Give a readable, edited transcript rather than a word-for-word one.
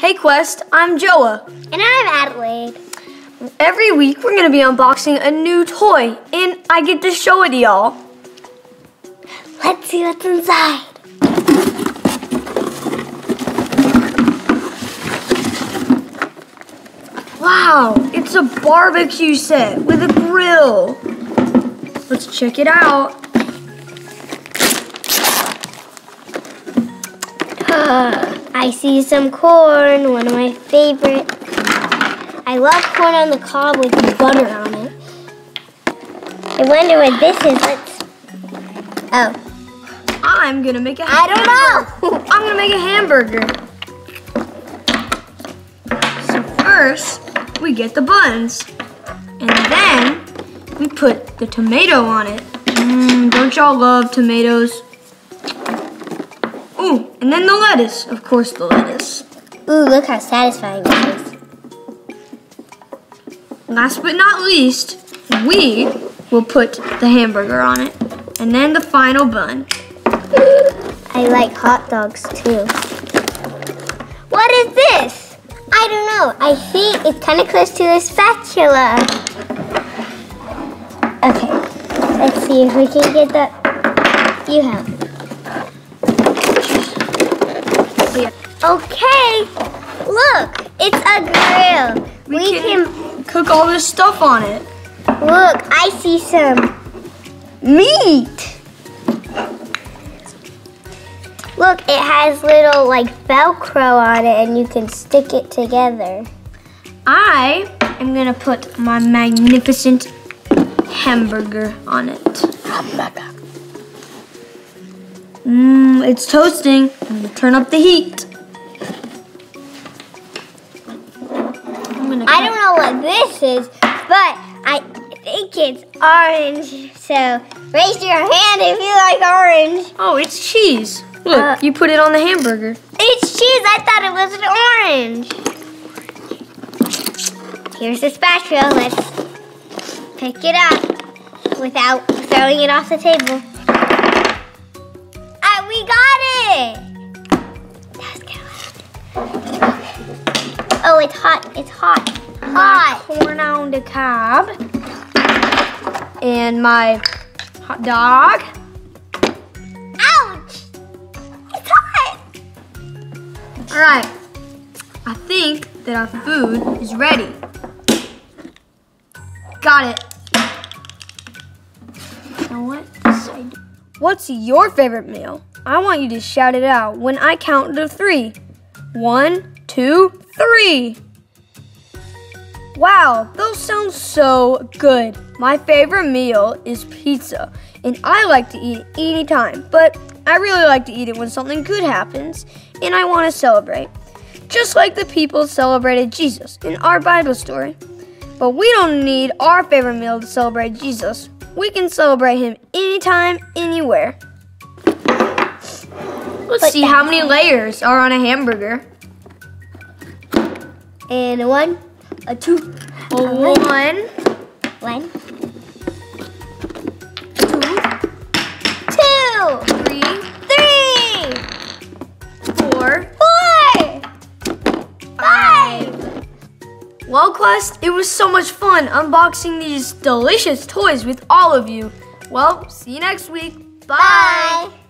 Hey Quest, I'm Joa. And I'm Adelaide. Every week we're going to be unboxing a new toy, and I get to show it to y'all. Let's see what's inside. Wow, it's a barbecue set with a grill. Let's check it out. I see some corn, one of my favorites. I love corn on the cob with butter on it. I wonder what this is. I'm gonna make a I don't know. I'm gonna make a hamburger. So first, we get the buns. And then, we put the tomato on it. Don't y'all love tomatoes? Ooh, and then the lettuce. Of course, the lettuce. Ooh, look how satisfying it is. Last but not least, we will put the hamburger on it. And then the final bun. I like hot dogs too. What is this? I don't know. I think it's kind of close to the spatula. Okay, let's see if we can get that. You have it. Okay, look, it's a grill. We can cook all this stuff on it. Look, I see some meat. Look, it has little like Velcro on it and you can stick it together. I am gonna put my magnificent hamburger on it. It's toasting. I'm gonna turn up the heat. I don't know what this is, but I think it's orange. So raise your hand if you like orange. Oh, it's cheese. Look, you put it on the hamburger. It's cheese. I thought it was an orange. Here's the spatula. Let's pick it up without throwing it off the table. We got it. That was kind of. Oh, it's hot. It's hot. Hot. Corn on the cob. And my hot dog. Ouch! It's hot! All right. I think that our food is ready. Got it. Now what does I do? What's your favorite meal? I want you to shout it out when I count to 3. 1, 2, 3. Wow, those sound so good. My favorite meal is pizza, and I like to eat it anytime, but I really like to eat it when something good happens, and I want to celebrate. Just like the people celebrated Jesus in our Bible story. But we don't need our favorite meal to celebrate Jesus. We can celebrate him anytime, anywhere. Let's see how many layers are on a hamburger. And a 1, a 2, a 1, 1, 2, 3, 4, 5. Well, Quest, it was so much fun unboxing these delicious toys with all of you. Well, see you next week. Bye.